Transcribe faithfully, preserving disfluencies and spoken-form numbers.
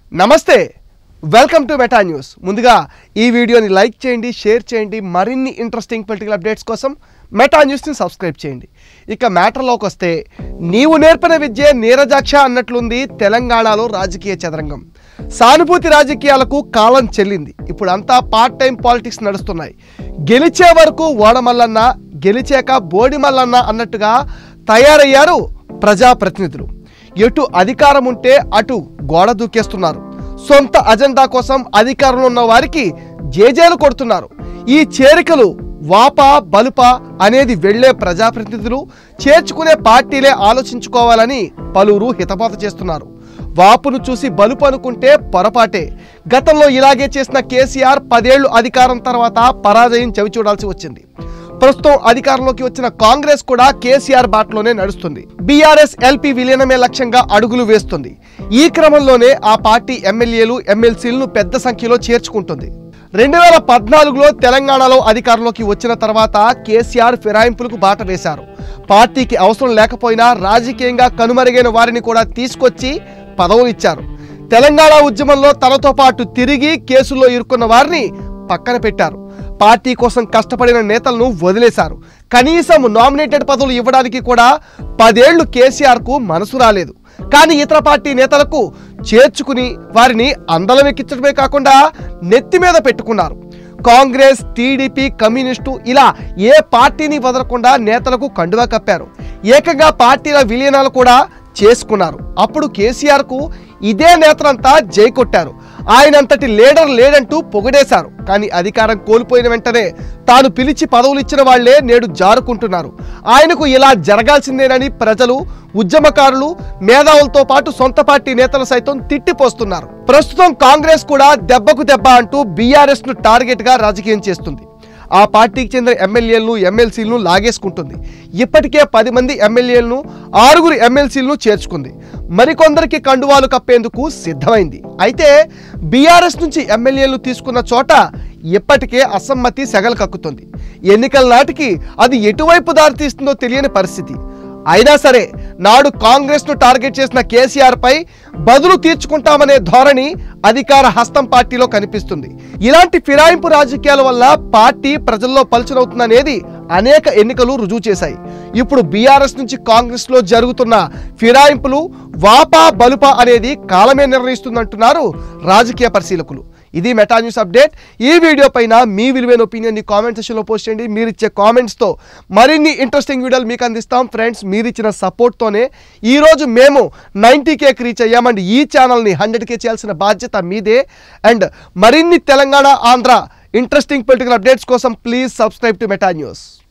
నమస్తే welcome to Meta news. ముందుగా ఈ వీడియోని లైక్ చేయండి, షేర్ చేయండి. మరిన్ని ఇంట్రెస్టింగ్ పొలిటికల్ అప్డేట్స్ కోసం మెటా న్యూస్ని సబ్స్క్రైబ్ చేయండి. ఇక మ్యాటర్లోకి వస్తే, నీవు నేర్పిన విద్య నీరజాక్ష అన్నట్లుంది తెలంగాణలో రాజకీయ చదరంగం. సానుభూతి రాజకీయాలకు కాలం చెల్లింది. ఇప్పుడు అంతా పార్ట్ టైం పాలిటిక్స్ నడుస్తున్నాయి. గెలిచే వరకు ఓడమల్లన్న, గెలిచాక బోడిమల్లన్న అన్నట్టుగా తయారయ్యారు ప్రజాప్రతినిధులు. ఎటు అధికారం ఉంటే అటు గోడ దూకేస్తున్నారు. సొంత అజెండా కోసం అధికారంలో ఉన్న వారికి జేజేలు కొడుతున్నారు. ఈ చేరికలు వాపా బలుపా అనేది వెళ్లే ప్రజాప్రతినిధులు, చేర్చుకునే పార్టీలే ఆలోచించుకోవాలని పలువురు హితబాత చేస్తున్నారు. వాపును చూసి బలుపు అనుకుంటే పొరపాటే. గతంలో ఇలాగే చేసిన కేసీఆర్ పదేళ్లు అధికారం తర్వాత పరాజయం చవిచూడాల్సి వచ్చింది. ప్రస్తుతం అధికారంలోకి వచ్చిన కాంగ్రెస్ కూడా కేసీఆర్ బాటలోనే నడుస్తుంది. బీఆర్ఎస్ ఎల్పీ విలీనమే లక్ష్యంగా అడుగులు వేస్తుంది. ఈ క్రమంలోనే ఆ పార్టీ ఎమ్మెల్యేలు ఎమ్మెల్సీలను పెద్ద సంఖ్యలో చేర్చుకుంటుంది. రెండు వేల పద్నాలుగులో తెలంగాణలో అధికారంలోకి వచ్చిన తర్వాత కేసీఆర్ ఫిరాయింపులకు బాట వేశారు. పార్టీకి అవసరం లేకపోయినా రాజకీయంగా కనుమరుగైన వారిని కూడా తీసుకొచ్చి పదవులు ఇచ్చారు. తెలంగాణ ఉద్యమంలో తనతో పాటు తిరిగి కేసుల్లో ఇరుక్కున్న వారిని పక్కన పెట్టారు. పార్టీ కోసం కష్టపడిన నేతలను వదిలేశారు. కనీసం నామినేటెడ్ పదవులు ఇవ్వడానికి కూడా పదేళ్లు కేసీఆర్కు మనసు రాలేదు. కానీ ఇతర పార్టీ నేతలకు చేర్చుకుని వారిని అందలమెక్కించడమే కాకుండా నెత్తి మీద పెట్టుకున్నారు. కాంగ్రెస్, టీడీపీ, కమ్యూనిస్టు ఇలా ఏ పార్టీని వదలకుండా నేతలకు కండువా కప్పారు. ఏకంగా పార్టీల విలీనాలు కూడా చేసుకున్నారు. అప్పుడు కేసీఆర్కు ఇదే నేతలంతా జై కొట్టారు. ఆయనంతటి లీడర్ లేడంటూ పొగిడేశారు. కానీ అధికారం కోల్పోయిన వెంటనే తాను పిలిచి పదవులు ఇచ్చిన వాళ్లే నేడు జారుకుంటున్నారు. ఆయనకు ఇలా జరగాల్సిందేనని ప్రజలు, ఉద్యమకారులు, మేధావులతో పాటు సొంత పార్టీ నేతలు సైతం తిట్టిపోస్తున్నారు. ప్రస్తుతం కాంగ్రెస్ కూడా దెబ్బకు దెబ్బ అంటూ బీఆర్ఎస్ ను టార్గెట్ గా రాజకీయం చేస్తుంది. ఆ పార్టీకి చెందిన ఎమ్మెల్యేలను ఎమ్మెల్సీలను లాగేసుకుంటుంది. ఇప్పటికే పది మంది ఎమ్మెల్యేలను, ఆరుగురు ఎమ్మెల్సీలను చేర్చుకుంది. మరికొందరికి కండువాలు కప్పేందుకు సిద్ధమైంది. అయితే బీఆర్ఎస్ నుంచి ఎమ్మెల్యేలు తీసుకున్న చోట ఇప్పటికే అసమ్మతి సెగలు కక్కుతుంది. ఎన్నికల నాటికి అది ఎటువైపు దారితీస్తుందో తెలియని పరిస్థితి. అయినా సరే నాడు కాంగ్రెస్ ను టార్గెట్ చేసిన కేసీఆర్ పై బదులు తీర్చుకుంటామనే ధోరణి అధికార హస్తం పార్టీలో కనిపిస్తుంది. ఇలాంటి ఫిరాయింపు రాజకీయాల వల్ల పార్టీ ప్రజల్లో పలుచనవుతుందనేది అనేక ఎన్నికలు రుజువు చేశాయి. ఇప్పుడు బీఆర్ఎస్ నుంచి కాంగ్రెస్ లో జరుగుతున్న ఫిరాయింపులు వాపా బలుపా అనేది కాలమే నిర్ణయిస్తుందంటున్నారు రాజకీయ పరిశీలకులు. ఇది మెటా న్యూస్ అప్డేట్. ఈ వీడియో పైన మీ విలువైన ఒపీనియన్ ని కామెంట్ సెక్షన్లో పోస్ట్ చేయండి. మీరు ఇచ్చే కామెంట్స్తో మరిన్ని ఇంట్రెస్టింగ్ వీడియోలు మీకు అందిస్తాం. ఫ్రెండ్స్, మీరు ఇచ్చిన సపోర్ట్తోనే ఈరోజు మేము నైంటీ కేకి రీచ్ అయ్యామండి. ఈ ఛానల్ని హండ్రెడ్ కే చేయాల్సిన బాధ్యత మీదే. అండ్ మరిన్ని Telangana, Andhra interesting political updates కోసం please subscribe to Meta news.